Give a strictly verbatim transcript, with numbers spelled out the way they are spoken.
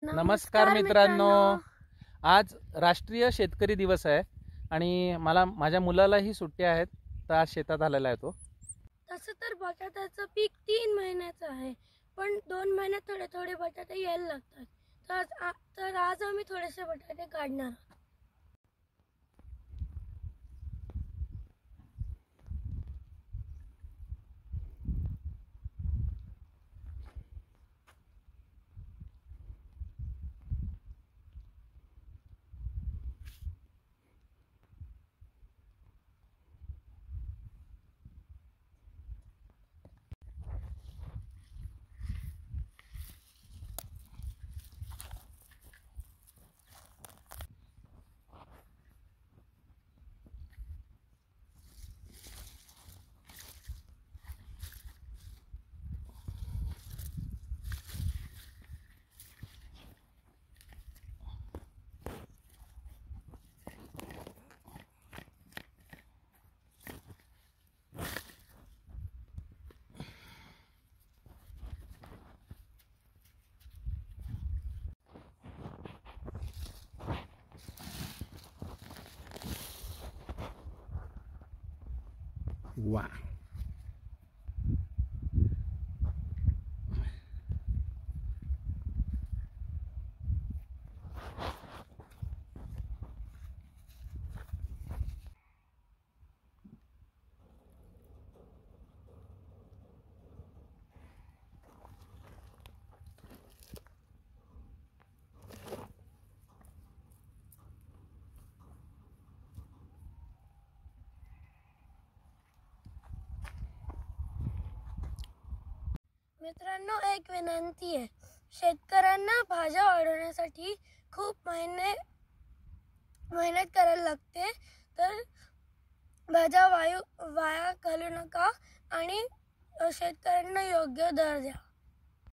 नमस्कार मित्रांनो, आज राष्ट्रीय शेतकरी दिवस आहे आणि मला माझ्या मुलालाही सुट्ट्या आहेत, तर आज शेतात आलेला आहे तो. तसं तर बटाट्याचं पीक तीन महिन्याचं आहे, पण दोन महिन्यात थोडे थोडे बटाटे यायला लागतात. तर आज तर आज आम्ही थोडेसे बटाटे काढणार आहोत. वा, मित्रांनो, एक विनंती आहे. शेतकऱ्यांना भाज्या वाढवण्यासाठी खूप महिने मेहनत करायला लागते, तर भाज्या वायू वाया घालू नका आणि शेतकऱ्यांना योग्य दर द्या.